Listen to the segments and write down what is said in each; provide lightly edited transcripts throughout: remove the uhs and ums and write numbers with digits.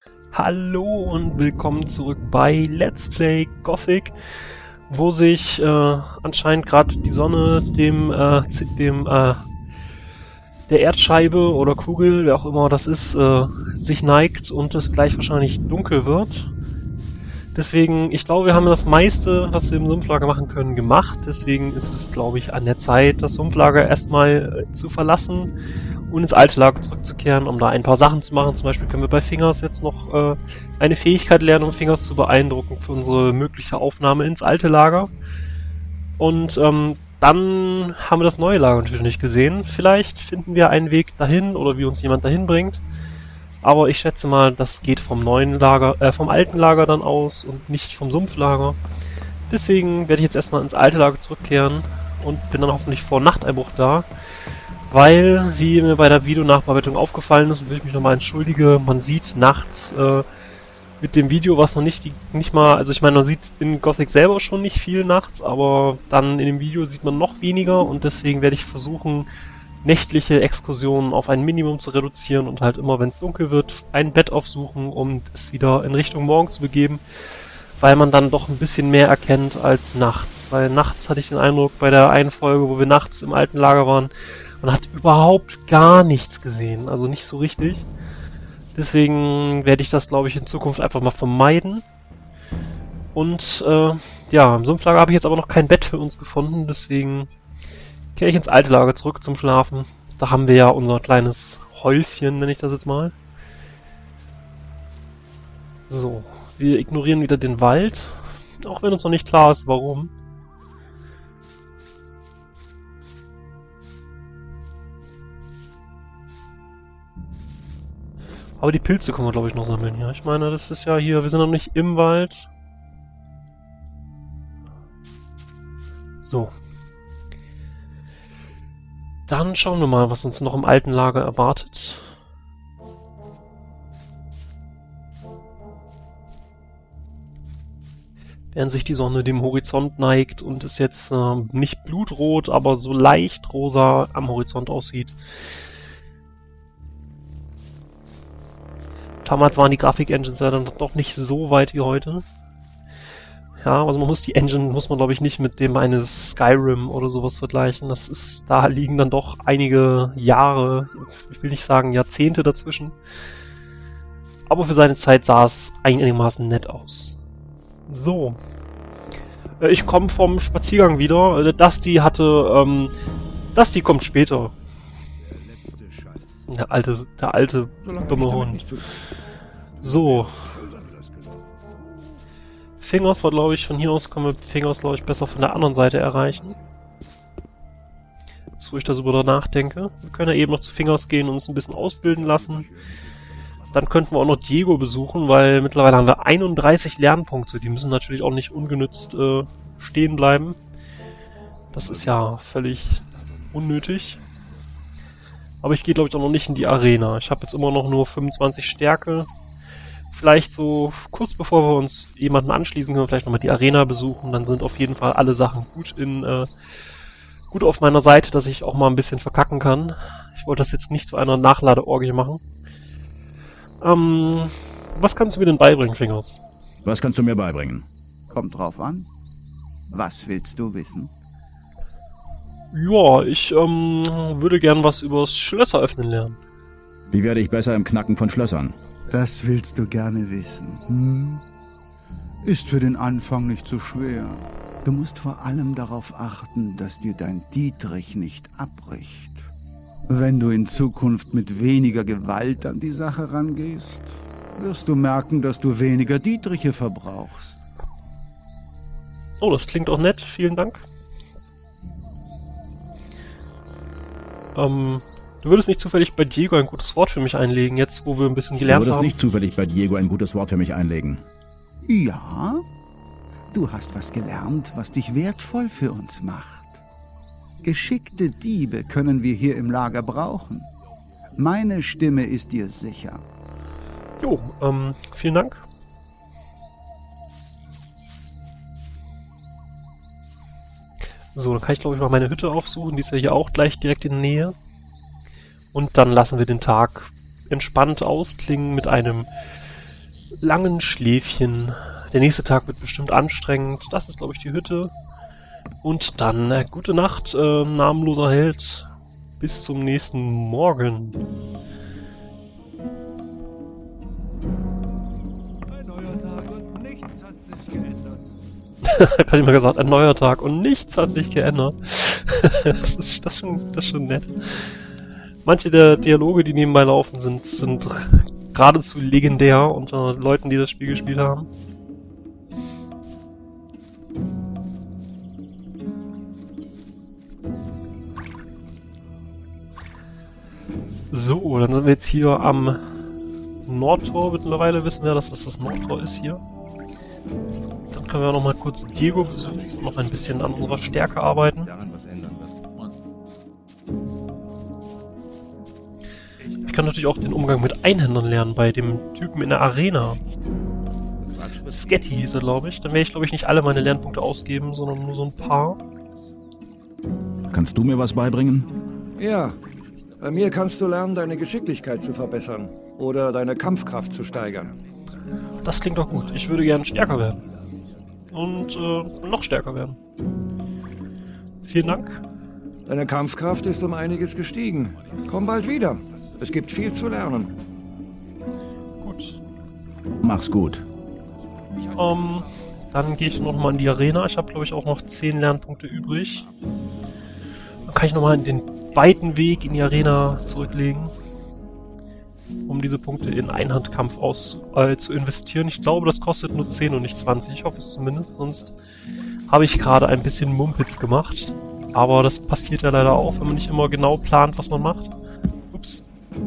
Hallo und willkommen zurück bei Let's Play Gothic, wo sich anscheinend gerade die Sonne der Erdscheibe oder Kugel, wer auch immer das ist, sich neigt und es gleich wahrscheinlich dunkel wird. Deswegen, ich glaube, wir haben das meiste, was wir im Sumpflager machen können, gemacht. Deswegen ist es, glaube ich, an der Zeit, das Sumpflager erstmal zu verlassen und ins alte Lager zurückzukehren, um da ein paar Sachen zu machen. Zum Beispiel können wir bei Fingers jetzt noch eine Fähigkeit lernen, um Fingers zu beeindrucken für unsere mögliche Aufnahme ins alte Lager. Und dann haben wir das neue Lager natürlich noch nicht gesehen. Vielleicht finden wir einen Weg dahin oder wie uns jemand dahin bringt. Aber ich schätze mal, das geht vom vom alten Lager dann aus und nicht vom Sumpflager. Deswegen werde ich jetzt erstmal ins alte Lager zurückkehren und bin dann hoffentlich vor Nachteinbruch da. Weil, wie mir bei der Videonachbearbeitung aufgefallen ist, und will ich mich nochmal entschuldige, man sieht nachts mit dem Video, was noch nicht mal, also ich meine, man sieht in Gothic selber schon nicht viel nachts, aber dann in dem Video sieht man noch weniger und deswegen werde ich versuchen, nächtliche Exkursionen auf ein Minimum zu reduzieren und halt immer, wenn es dunkel wird, ein Bett aufsuchen, um es wieder in Richtung Morgen zu begeben, weil man dann doch ein bisschen mehr erkennt als nachts. Weil nachts hatte ich den Eindruck, bei der einen Folge, wo wir nachts im alten Lager waren, man hat überhaupt gar nichts gesehen, also nicht so richtig. Deswegen werde ich das, glaube ich, in Zukunft einfach mal vermeiden. Und ja, im Sumpflager habe ich jetzt aber noch kein Bett für uns gefunden, deswegen kehre ich ins alte Lager zurück zum Schlafen. Da haben wir ja unser kleines Häuschen, nenne ich das jetzt mal. So, wir ignorieren wieder den Wald, auch wenn uns noch nicht klar ist, warum. Aber die Pilze können wir, glaube ich, noch sammeln. Ja, ich meine, das ist ja hier, wir sind noch nicht im Wald. So. Dann schauen wir mal, was uns noch im alten Lager erwartet. Während sich die Sonne dem Horizont neigt und es jetzt nicht blutrot, aber so leicht rosa am Horizont aussieht. Damals waren die Grafik-Engines ja dann doch nicht so weit wie heute. Ja, also man muss die Engine, glaube ich, nicht mit dem eines Skyrim oder sowas vergleichen. Da liegen dann doch einige Jahre, ich will nicht sagen Jahrzehnte dazwischen. Aber für seine Zeit sah es einigermaßen nett aus. So. Ich komme vom Spaziergang wieder. Dusty kommt später. Der alte dumme Hund. So. Fingers war, glaube ich, von hier aus können wir Fingers, glaube ich, besser von der anderen Seite erreichen. Jetzt, wo ich darüber nachdenke. Wir können ja eben noch zu Fingers gehen und uns ein bisschen ausbilden lassen. Dann könnten wir auch noch Diego besuchen, weil mittlerweile haben wir 31 Lernpunkte. Die müssen natürlich auch nicht ungenützt stehen bleiben. Das ist ja völlig unnötig. Aber ich gehe, glaube ich, auch noch nicht in die Arena. Ich habe jetzt immer noch nur 25 Stärke. Vielleicht so kurz bevor wir uns jemanden anschließen, können wir vielleicht nochmal die Arena besuchen. Dann sind auf jeden Fall alle Sachen gut auf meiner Seite, dass ich auch mal ein bisschen verkacken kann. Ich wollte das jetzt nicht zu einer Nachladeorgie machen. Was kannst du mir denn beibringen, Fingers? Was kannst du mir beibringen? Kommt drauf an. Was willst du wissen? Ja, ich würde gern was übers Schlösser öffnen lernen. Wie werde ich besser im Knacken von Schlössern? Das willst du gerne wissen, hm? Ist für den Anfang nicht so schwer. Du musst vor allem darauf achten, dass dir dein Dietrich nicht abbricht. Wenn du in Zukunft mit weniger Gewalt an die Sache rangehst, wirst du merken, dass du weniger Dietriche verbrauchst. Oh, das klingt auch nett. Vielen Dank. Du würdest nicht zufällig bei Diego ein gutes Wort für mich einlegen, jetzt wo wir ein bisschen gelernt haben? Du würdest nicht zufällig bei Diego ein gutes Wort für mich einlegen. Ja, du hast was gelernt, was dich wertvoll für uns macht. Geschickte Diebe können wir hier im Lager brauchen. Meine Stimme ist dir sicher. Jo, vielen Dank. So, dann kann ich glaube ich mal meine Hütte aufsuchen, die ist ja hier auch gleich direkt in der Nähe. Und dann lassen wir den Tag entspannt ausklingen mit einem langen Schläfchen. Der nächste Tag wird bestimmt anstrengend. Das ist, glaube ich, die Hütte. Und dann gute Nacht, namenloser Held. Bis zum nächsten Morgen. Ein neuer Tag und nichts hat sich geändert. Hat immer gesagt, ein neuer Tag und nichts hat sich geändert. Das ist schon nett. Manche der Dialoge, die nebenbei laufen, sind geradezu legendär unter Leuten, die das Spiel gespielt haben. So, dann sind wir jetzt hier am Nordtor. Mittlerweile wissen wir, dass das Nordtor ist hier. Dann können wir noch mal kurz Diego besuchen und noch ein bisschen an unserer Stärke arbeiten. Ich kann natürlich auch den Umgang mit Einhändern lernen bei dem Typen in der Arena. Sketty hieß er, glaube ich. Dann werde ich, glaube ich, nicht alle meine Lernpunkte ausgeben, sondern nur so ein paar. Kannst du mir was beibringen? Ja, bei mir kannst du lernen, deine Geschicklichkeit zu verbessern oder deine Kampfkraft zu steigern. Das klingt doch gut. Ich würde gerne stärker werden. Und noch stärker werden. Vielen Dank. Deine Kampfkraft ist um einiges gestiegen. Komm bald wieder. Es gibt viel zu lernen. Gut. Mach's gut. Dann gehe ich noch mal in die Arena. Ich habe, glaube ich, auch noch 10 Lernpunkte übrig. Dann kann ich noch mal den weiten Weg in die Arena zurücklegen, um diese Punkte in Einhandkampf zu investieren. Ich glaube, das kostet nur 10 und nicht 20. Ich hoffe es zumindest. Sonst habe ich gerade ein bisschen Mumpitz gemacht. Aber das passiert ja leider auch, wenn man nicht immer genau plant, was man macht. Ups.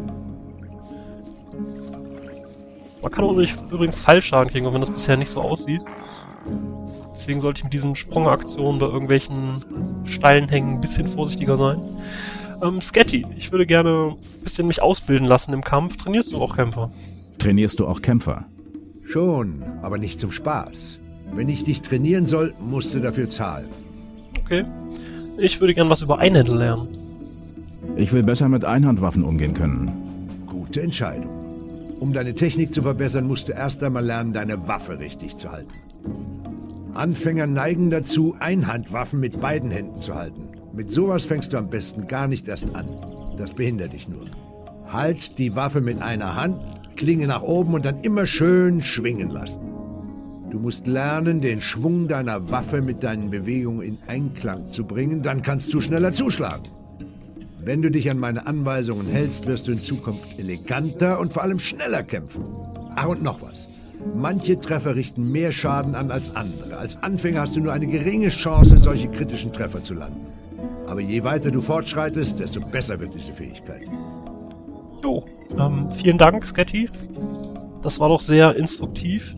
Man kann übrigens Fallschaden kriegen, auch wenn das bisher nicht so aussieht. Deswegen sollte ich mit diesen Sprungaktionen bei irgendwelchen steilen Hängen ein bisschen vorsichtiger sein. Sketty, ich würde gerne ein bisschen mich ausbilden lassen im Kampf. Trainierst du auch Kämpfer? Trainierst du auch Kämpfer? Schon, aber nicht zum Spaß. Wenn ich dich trainieren soll, musst du dafür zahlen. Okay. Ich würde gerne was über Einhändler lernen. Ich will besser mit Einhandwaffen umgehen können. Gute Entscheidung. Um deine Technik zu verbessern, musst du erst einmal lernen, deine Waffe richtig zu halten. Anfänger neigen dazu, Einhandwaffen mit beiden Händen zu halten. Mit sowas fängst du am besten gar nicht erst an. Das behindert dich nur. Halt die Waffe mit einer Hand, Klinge nach oben und dann immer schön schwingen lassen. Du musst lernen, den Schwung deiner Waffe mit deinen Bewegungen in Einklang zu bringen, dann kannst du schneller zuschlagen. Wenn du dich an meine Anweisungen hältst, wirst du in Zukunft eleganter und vor allem schneller kämpfen. Ach, und noch was. Manche Treffer richten mehr Schaden an als andere. Als Anfänger hast du nur eine geringe Chance, solche kritischen Treffer zu landen. Aber je weiter du fortschreitest, desto besser wird diese Fähigkeit. Jo, vielen Dank, Sketty. Das war doch sehr instruktiv.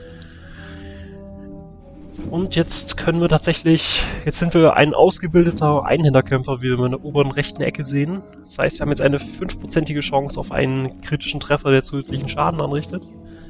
Und jetzt können wir tatsächlich, jetzt sind wir ein ausgebildeter Einhänderkämpfer, wie wir in der oberen rechten Ecke sehen. Das heißt, wir haben jetzt eine 5%ige Chance auf einen kritischen Treffer, der zusätzlichen Schaden anrichtet.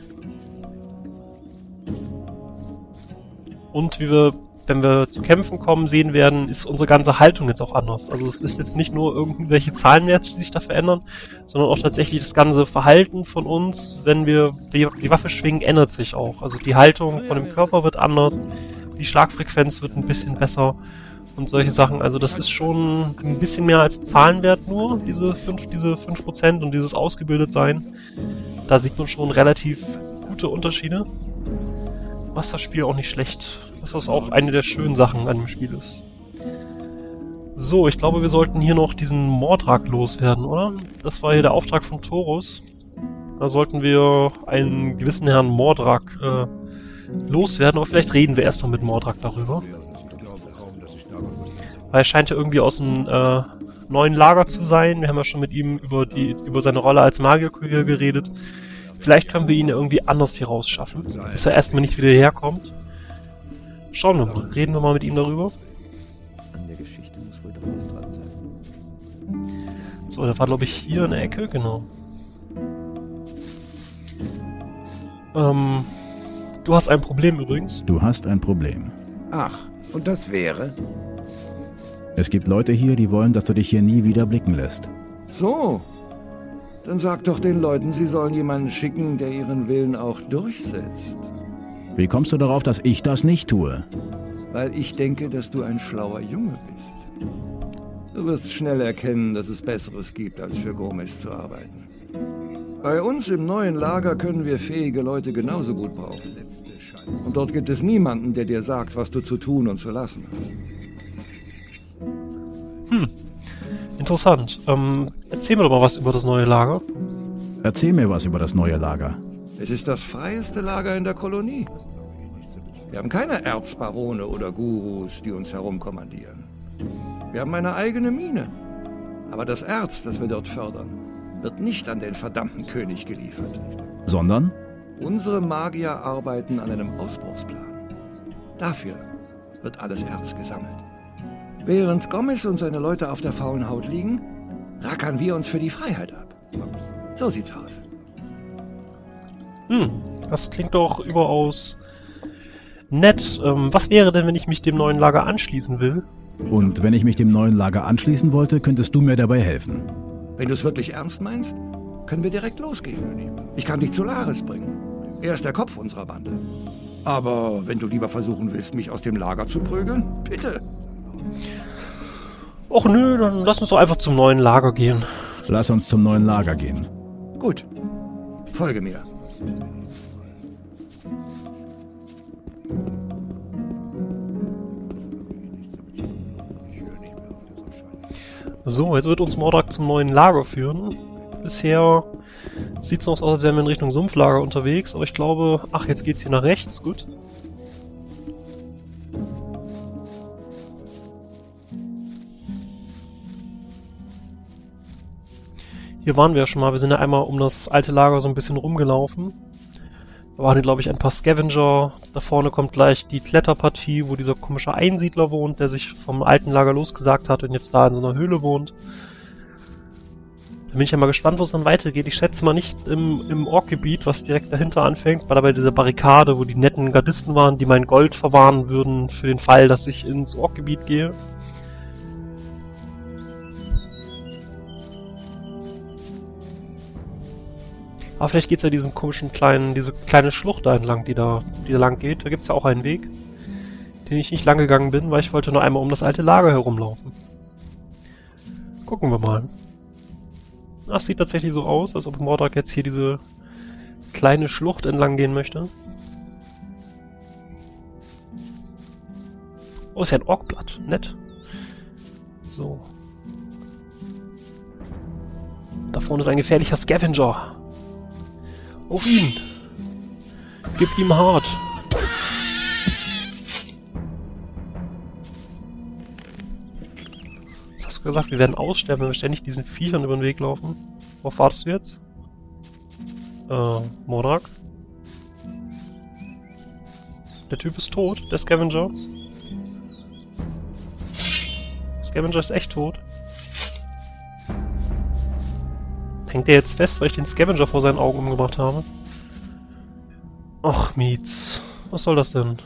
Und wie wir, wenn wir zu Kämpfen kommen, sehen werden, ist unsere ganze Haltung jetzt auch anders. Also es ist jetzt nicht nur irgendwelche Zahlenwerte, die sich da verändern, sondern auch tatsächlich das ganze Verhalten von uns, wenn wir die Waffe schwingen, ändert sich auch. Also die Haltung von dem Körper wird anders, die Schlagfrequenz wird ein bisschen besser und solche Sachen. Also das ist schon ein bisschen mehr als Zahlenwert nur, diese 5% und dieses Ausgebildetsein. Da sieht man schon relativ gute Unterschiede. Was das Spiel auch nicht schlecht, was das auch eine der schönen Sachen an dem Spiel ist. So, ich glaube, wir sollten hier noch diesen Mordrak loswerden, oder? Das war hier der Auftrag von Taurus. Da sollten wir einen gewissen Herrn Mordrak loswerden, aber vielleicht reden wir erstmal mit Mordrak darüber. Weil er scheint ja irgendwie aus dem neuen Lager zu sein. Wir haben ja schon mit ihm über seine Rolle als Magierkönig geredet. Vielleicht können wir ihn irgendwie anders hier rausschaffen, bis er erstmal nicht wieder herkommt. Schauen wir mal, reden wir mal mit ihm darüber. An der Geschichte muss wohl doch was dran sein. So, der war glaube ich hier in der Ecke, genau. Du hast ein Problem übrigens. Du hast ein Problem. Ach, und das wäre? Es gibt Leute hier, die wollen, dass du dich hier nie wieder blicken lässt. So. Dann sag doch den Leuten, sie sollen jemanden schicken, der ihren Willen auch durchsetzt. Wie kommst du darauf, dass ich das nicht tue? Weil ich denke, dass du ein schlauer Junge bist. Du wirst schnell erkennen, dass es Besseres gibt, als für Gomez zu arbeiten. Bei uns im neuen Lager können wir fähige Leute genauso gut brauchen. Und dort gibt es niemanden, der dir sagt, was du zu tun und zu lassen hast. Interessant. Erzähl mir doch mal was über das neue Lager. Erzähl mir was über das neue Lager. Es ist das freieste Lager in der Kolonie. Wir haben keine Erzbarone oder Gurus, die uns herumkommandieren. Wir haben eine eigene Mine. Aber das Erz, das wir dort fördern, wird nicht an den verdammten König geliefert. Sondern? Unsere Magier arbeiten an einem Ausbruchsplan. Dafür wird alles Erz gesammelt. Während Gomez und seine Leute auf der faulen Haut liegen, rackern wir uns für die Freiheit ab. So sieht's aus. Das klingt doch überaus nett. Was wäre denn, wenn ich mich dem neuen Lager anschließen will? Und wenn ich mich dem neuen Lager anschließen wollte, könntest du mir dabei helfen. Wenn du es wirklich ernst meinst, können wir direkt losgehen. Ich kann dich zu Laris bringen. Er ist der Kopf unserer Bande. Aber wenn du lieber versuchen willst, mich aus dem Lager zu prügeln, bitte. Och nö, dann lass uns doch einfach zum neuen Lager gehen. Lass uns zum neuen Lager gehen. Gut. Folge mir. So, jetzt wird uns Mordak zum neuen Lager führen. Bisher sieht es noch aus, als wären wir in Richtung Sumpflager unterwegs, aber ich glaube... Ach, jetzt geht's hier nach rechts, gut. Hier waren wir ja schon mal, wir sind ja einmal um das alte Lager so ein bisschen rumgelaufen. Da waren hier, glaube ich, ein paar Scavenger. Da vorne kommt gleich die Kletterpartie, wo dieser komische Einsiedler wohnt, der sich vom alten Lager losgesagt hat und jetzt da in so einer Höhle wohnt. Da bin ich ja mal gespannt, wo es dann weitergeht. Ich schätze mal nicht im Orkgebiet, was direkt dahinter anfängt, weil da bei dieser Barrikade, wo die netten Gardisten waren, die mein Gold verwahren würden für den Fall, dass ich ins Orkgebiet gehe. Aber vielleicht geht's ja diese kleine Schlucht da entlang, die da lang geht. Da gibt's ja auch einen Weg, den ich nicht lang gegangen bin, weil ich wollte nur einmal um das alte Lager herumlaufen. Gucken wir mal. Ach, sieht tatsächlich so aus, als ob Mordak jetzt hier diese kleine Schlucht entlang gehen möchte. Oh, ist ja ein Orkblatt. Nett. So. Da vorne ist ein gefährlicher Scavenger. Auf ihn! Gib ihm hart! Was hast du gesagt? Wir werden aussterben, wenn wir ständig diesen Viechern über den Weg laufen. Worauf wartest du jetzt? Mordak? Der Typ ist tot, der Scavenger. Der Scavenger ist echt tot. Hängt der jetzt fest, weil ich den Scavenger vor seinen Augen umgebracht habe? Ach, Mietz. Was soll das denn?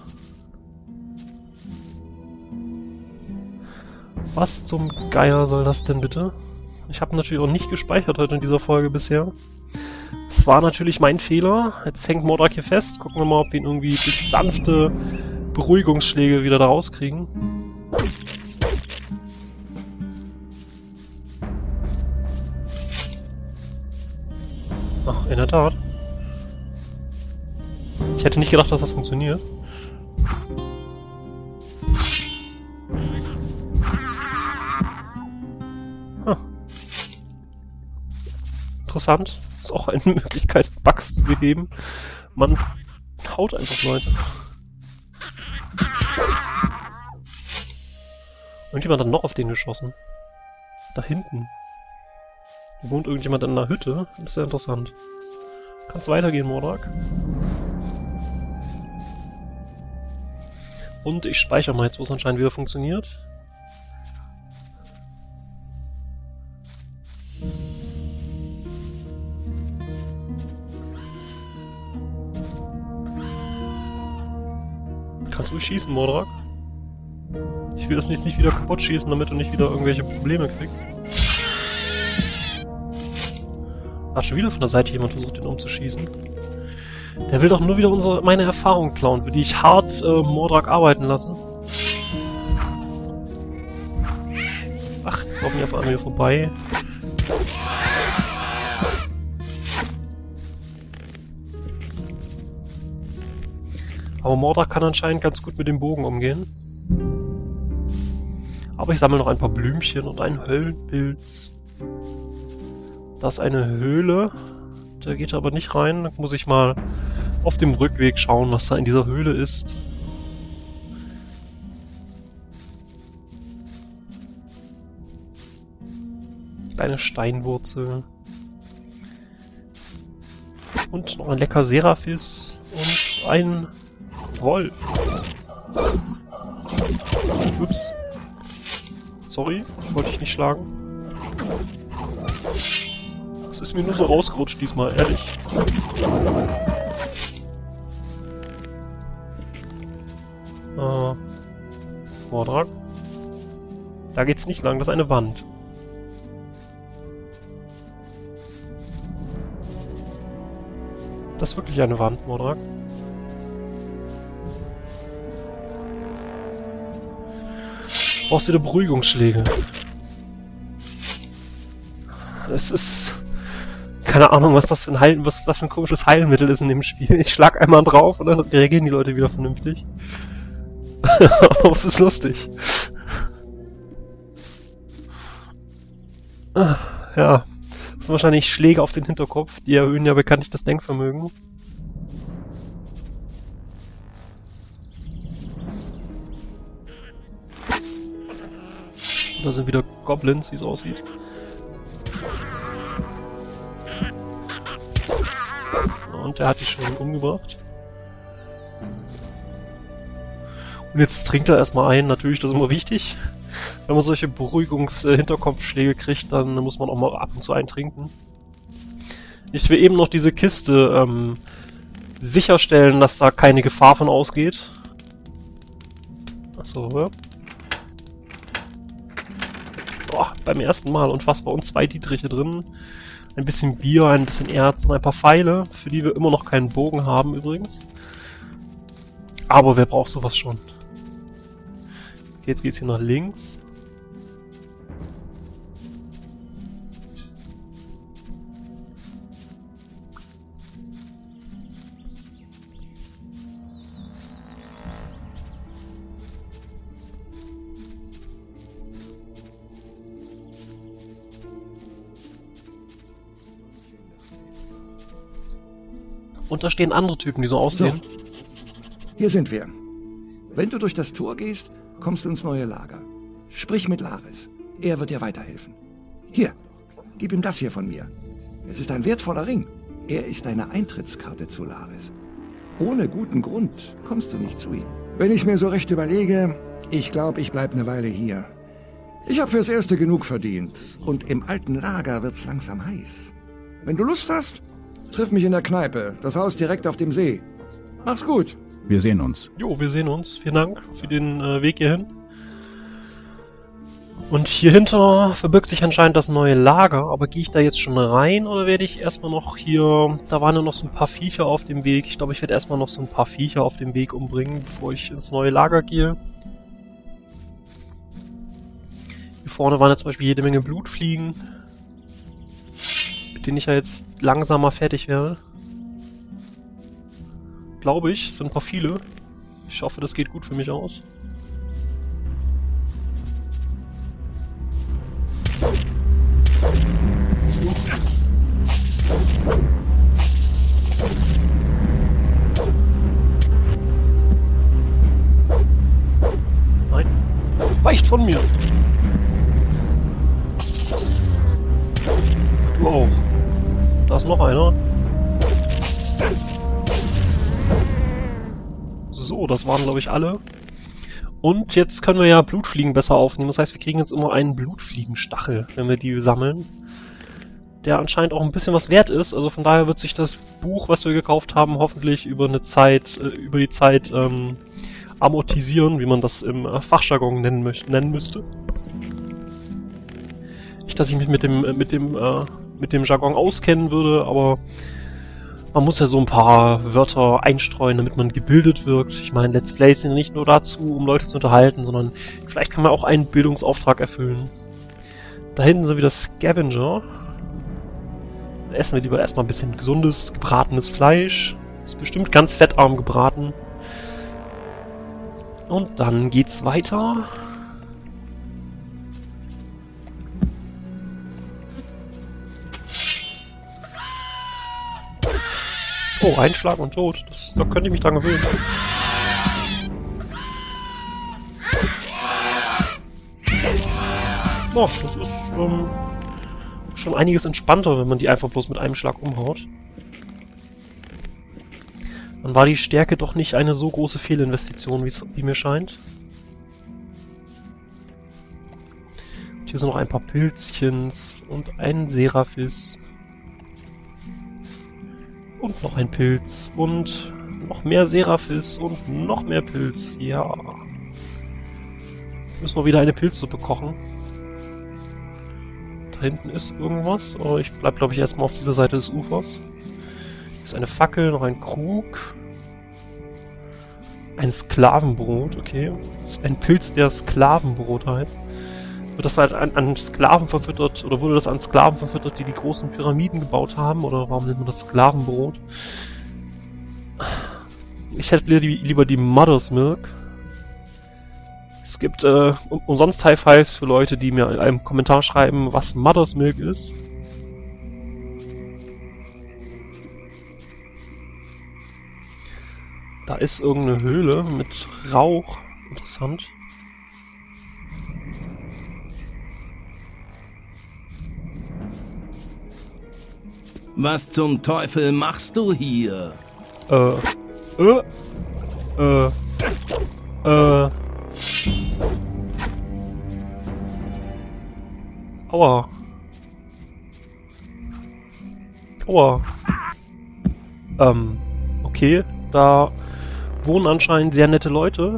Was zum Geier soll das denn bitte? Ich habe natürlich auch nicht gespeichert heute in dieser Folge bisher. Es war natürlich mein Fehler. Jetzt hängt Mordak hier fest. Gucken wir mal, ob wir ihn irgendwie durch sanfte Beruhigungsschläge wieder da rauskriegen. Ach, in der Tat. Ich hätte nicht gedacht, dass das funktioniert. Huh. Interessant. Ist auch eine Möglichkeit, Bugs zu beheben. Man haut einfach Leute. Irgendjemand hat noch auf den geschossen. Da hinten. Hier wohnt irgendjemand in einer Hütte. Das ist ja interessant. Kann's weitergehen, Mordak? Und ich speichere mal jetzt, wo es anscheinend wieder funktioniert. Kannst du schießen, Mordak? Ich will das nicht wieder kaputt schießen, damit du nicht wieder irgendwelche Probleme kriegst. Hat schon wieder von der Seite jemand versucht, den umzuschießen. Der will doch nur wieder meine Erfahrung klauen, für die ich hart Mordrak arbeiten lasse. Ach, jetzt laufen die auf einmal hier vorbei. Aber Mordrak kann anscheinend ganz gut mit dem Bogen umgehen. Aber ich sammle noch ein paar Blümchen und einen Höllenpilz. Da ist eine Höhle. Da geht er aber nicht rein. Da muss ich mal auf dem Rückweg schauen, was da in dieser Höhle ist. Kleine Steinwurzel. Und noch ein lecker Seraphis und ein Wolf. Ups. Sorry, wollte ich nicht schlagen. Das ist mir nur so rausgerutscht diesmal, ehrlich. Mordrak. Da geht's nicht lang, das ist eine Wand. Das ist wirklich eine Wand, Mordrak. Brauchst du wieder Beruhigungsschläge? Es ist... Keine Ahnung, was das für ein komisches Heilmittel ist in dem Spiel. Ich schlag einmal drauf und dann reagieren die Leute wieder vernünftig. Aber es ist lustig. Ja. Das sind wahrscheinlich Schläge auf den Hinterkopf. Die erhöhen ja bekanntlich das Denkvermögen. Da sind wieder Goblins, wie es aussieht. Und der hat die schon umgebracht. Und jetzt trinkt er erstmal ein. Natürlich, das ist immer wichtig. Wenn man solche Beruhigungs-Hinterkopfschläge kriegt, dann muss man auch mal ab und zu eintrinken. Ich will eben noch diese Kiste sicherstellen, dass da keine Gefahr von ausgeht. Achso, ja. Boah, beim ersten Mal unfassbar. Und 2 Dietriche drin. Ein bisschen Bier, ein bisschen Erz und ein paar Pfeile, für die wir immer noch keinen Bogen haben übrigens. Aber wer braucht sowas schon? Okay, jetzt geht's hier nach links. Und da stehen andere Typen, die so aussehen. So. Hier sind wir. Wenn du durch das Tor gehst, kommst du ins neue Lager. Sprich mit Laris. Er wird dir weiterhelfen. Hier, gib ihm das hier von mir. Es ist ein wertvoller Ring. Er ist deine Eintrittskarte zu Laris. Ohne guten Grund kommst du nicht zu ihm. Wenn ich mir so recht überlege, ich glaube, ich bleibe eine Weile hier. Ich habe fürs Erste genug verdient. Und im alten Lager wird's langsam heiß. Wenn du Lust hast, triff mich in der Kneipe. Das Haus direkt auf dem See. Mach's gut. Wir sehen uns. Jo, wir sehen uns. Vielen Dank für den Weg hierhin. Und hier hinter verbirgt sich anscheinend das neue Lager. Aber gehe ich da jetzt schon rein oder werde ich erstmal noch hier... Da waren ja noch so ein paar Viecher auf dem Weg. Ich glaube, ich werde erstmal noch so ein paar Viecher auf dem Weg umbringen, bevor ich ins neue Lager gehe. Hier vorne waren ja zum Beispiel jede Menge Blutfliegen, mit denen ich ja jetzt langsamer fertig wäre. Glaube ich, es sind ein paar viele. Ich hoffe, das geht gut für mich aus. Nein. Weicht von mir! Du auch. Da ist noch einer. So, das waren glaube ich alle. Und jetzt können wir ja Blutfliegen besser aufnehmen. Das heißt, wir kriegen jetzt immer einen Blutfliegenstachel, wenn wir die sammeln. Der anscheinend auch ein bisschen was wert ist. Also von daher wird sich das Buch, was wir gekauft haben, hoffentlich über die Zeit amortisieren, wie man das im Fachjargon nennen müsste. Nicht, dass ich mich mit dem mit dem Jargon auskennen würde, aber man muss ja so ein paar Wörter einstreuen, damit man gebildet wirkt. Ich meine, Let's Plays sind ja nicht nur dazu, um Leute zu unterhalten, sondern vielleicht kann man auch einen Bildungsauftrag erfüllen. Da hinten sind wieder Scavenger. Da essen wir lieber erstmal ein bisschen gesundes, gebratenes Fleisch. Ist bestimmt ganz fettarm gebraten. Und dann geht's weiter. Oh, Einschlag und Tod. Da könnte ich mich dran gewöhnen. Oh, das ist schon einiges entspannter, wenn man die einfach bloß mit einem Schlag umhaut. Dann war die Stärke doch nicht eine so große Fehlinvestition, wie mir scheint. Und hier sind noch ein paar Pilzchens und ein Seraphis. Und noch ein Pilz und noch mehr Seraphis und noch mehr Pilz. Ja. Müssen wir wieder eine Pilzsuppe kochen. Da hinten ist irgendwas. Aber ich bleib, glaube ich, erstmal auf dieser Seite des Ufers. Hier ist eine Fackel, noch ein Krug. Ein Sklavenbrot, okay. Das ist ein Pilz, der Sklavenbrot heißt. Wird das halt an Sklaven verfüttert, oder wurde das an Sklaven verfüttert, die die großen Pyramiden gebaut haben, oder warum nennt man das Sklavenbrot? Ich hätte lieber die Mother's Milk. Es gibt umsonst High-Fives für Leute, die mir in einem Kommentar schreiben, was Mother's Milk ist. Da ist irgendeine Höhle mit Rauch. Interessant. Was zum Teufel machst du hier? Aua. Aua. Okay, da wohnen anscheinend sehr nette Leute.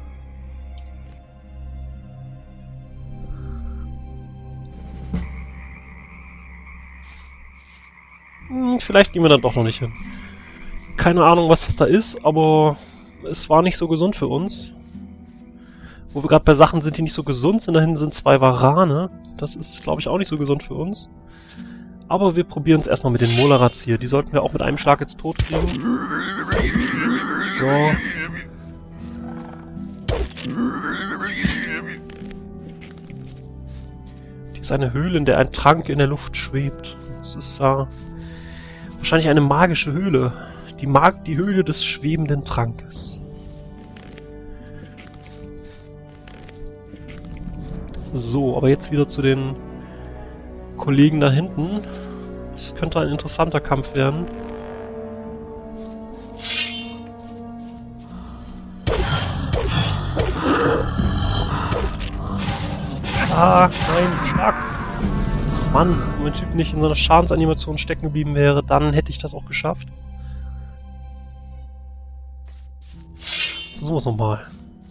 Vielleicht gehen wir dann doch noch nicht hin. Keine Ahnung, was das da ist, aber es war nicht so gesund für uns. Wo wir gerade bei Sachen sind, die nicht so gesund sind, da hinten sind 2 Warane. Das ist, glaube ich, auch nicht so gesund für uns. Aber wir probieren es erstmal mit den Molarats hier. Die sollten wir auch mit einem Schlag jetzt tot kriegen. So. Die ist eine Höhle, in der ein Trank in der Luft schwebt. Das ist wahrscheinlich eine magische Höhle. Die Höhle des schwebenden Trankes. So, aber jetzt wieder zu den Kollegen da hinten. Das könnte ein interessanter Kampf werden. Ah, nein, Schlag! Mann, wenn mein Typ nicht in so einer Schadensanimation stecken geblieben wäre, dann hätte ich das auch geschafft. Versuchen wir es nochmal.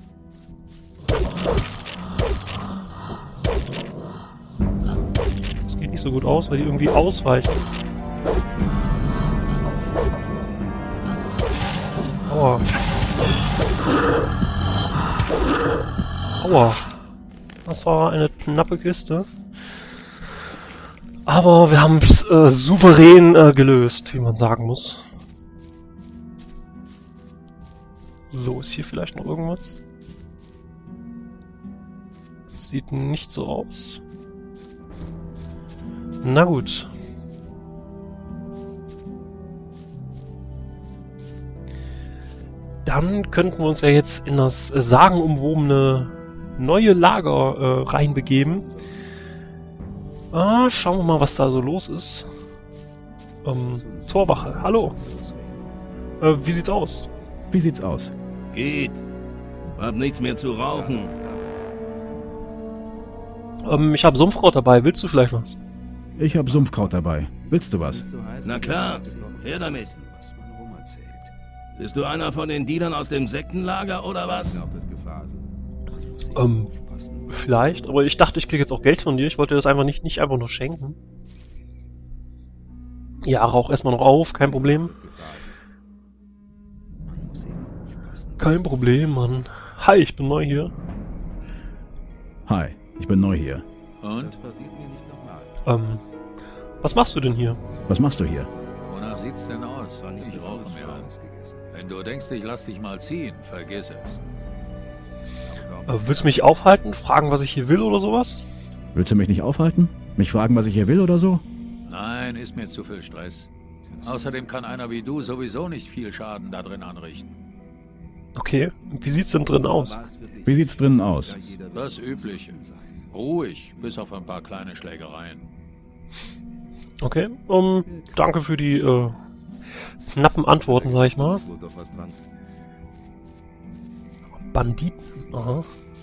Das geht nicht so gut aus, weil die irgendwie ausweichen. Aua. Aua. Das war eine knappe Kiste. Aber wir haben es souverän gelöst, wie man sagen muss. So, ist hier vielleicht noch irgendwas? Sieht nicht so aus. Na gut. Dann könnten wir uns ja jetzt in das sagenumwobene neue Lager reinbegeben. Schauen wir mal, was da so los ist. Torwache, hallo. Wie sieht's aus? Wie sieht's aus? Geht. Hab nichts mehr zu rauchen. Ich habe Sumpfkraut dabei. Willst du vielleicht was? Ich habe Sumpfkraut dabei. Willst du was? Na klar, her damit. Bist du einer von den Dealern aus dem Sektenlager oder was? Vielleicht, aber ich dachte, ich kriege jetzt auch Geld von dir. Ich wollte das einfach nicht einfach nur schenken. Ja, rauch erstmal noch auf, kein Problem. Kein Problem, Mann. Hi, ich bin neu hier. Hi, ich bin neu hier. Und? Was machst du denn hier? Was machst du hier? Wonach sieht's denn aus? Ich rauche mir an. Wenn du denkst, ich lass dich mal ziehen, vergiss es. Willst du mich aufhalten? Fragen, was ich hier will oder sowas? Willst du mich nicht aufhalten? Mich fragen, was ich hier will oder so? Nein, ist mir zu viel Stress. Außerdem kann einer wie du sowieso nicht viel Schaden da drin anrichten. Okay, wie sieht's denn drin aus? Wie sieht's drinnen aus? Das Übliche. Ruhig, bis auf ein paar kleine Schlägereien. Okay, danke für die knappen Antworten, sag ich mal. Banditen, aha.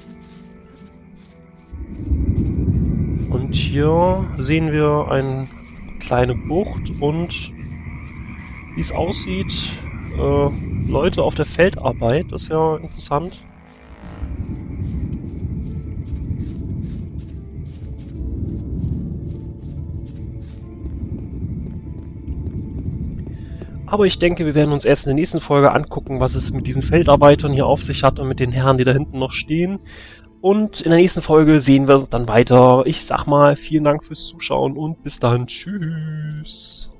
Und hier sehen wir eine kleine Bucht und wie es aussieht, Leute auf der Feldarbeit, das ist ja interessant. Aber ich denke, wir werden uns erst in der nächsten Folge angucken, was es mit diesen Feldarbeitern hier auf sich hat und mit den Herren, die da hinten noch stehen. Und in der nächsten Folge sehen wir es dann weiter. Ich sag mal, vielen Dank fürs Zuschauen und bis dann. Tschüss.